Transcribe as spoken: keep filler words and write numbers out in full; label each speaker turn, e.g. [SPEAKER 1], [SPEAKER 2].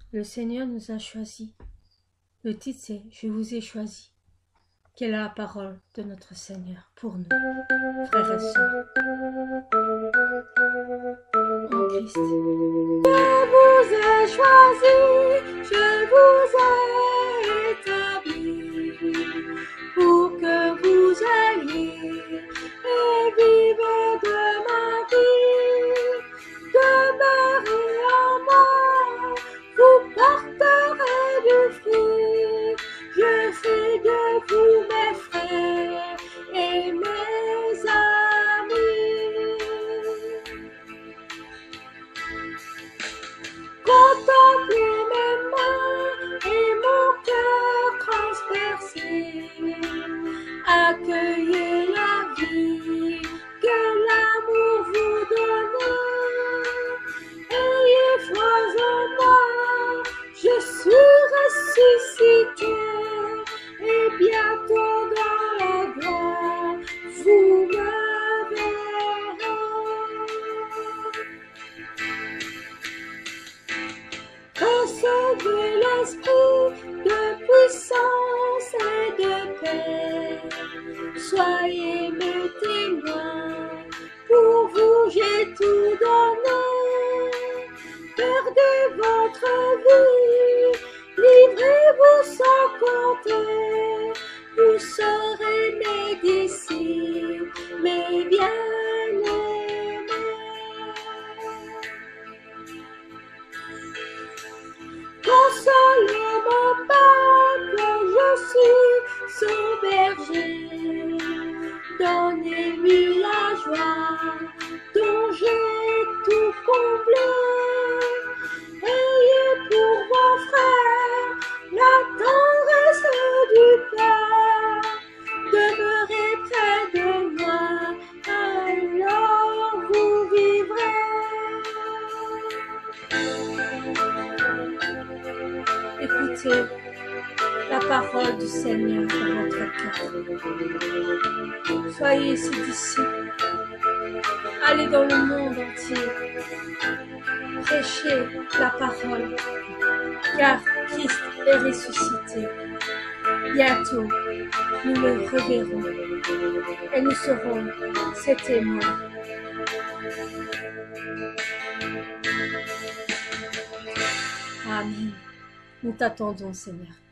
[SPEAKER 1] Le Seigneur nous a choisis. Le titre c'est « Je vous ai choisi ». Quelle est la parole de notre Seigneur pour nous, frères et sœurs, en Christ. Je vous ai choisi, je vous ai établis, pour que vous ayez et vivez de ma vie. Demeurez en moi, vous porterez du fruit. Je fais de vous mes frères et mes amis. Contemplez mes mains et mon cœur transpercé. Accueillez la vie que l'amour vous donne. Ayez foi en moi, je suis ressuscité. Et bientôt dans la gloire, vous me verrez. Recevez l'Esprit de puissance et de paix. Soyez mes témoins, pour vous j'ai tout donné. Perdez votre vie, livrez-vous sans compter. Vous serez mes disciples, mes bien-aimés. Consolez mon peuple, je suis son berger. Donnez-lui la joie dont j'ai tout comblé. Ayez pour vos frères la tendresse du Père. Demeurez près de moi, alors vous vivrez. Écoutez la parole du Seigneur dans votre cœur. Soyez ses disciples. Allez dans le monde entier. Prêchez la parole, car Christ est ressuscité. Bientôt, nous le reverrons et nous serons ses témoins. Amen. Nous t'attendons, Seigneur.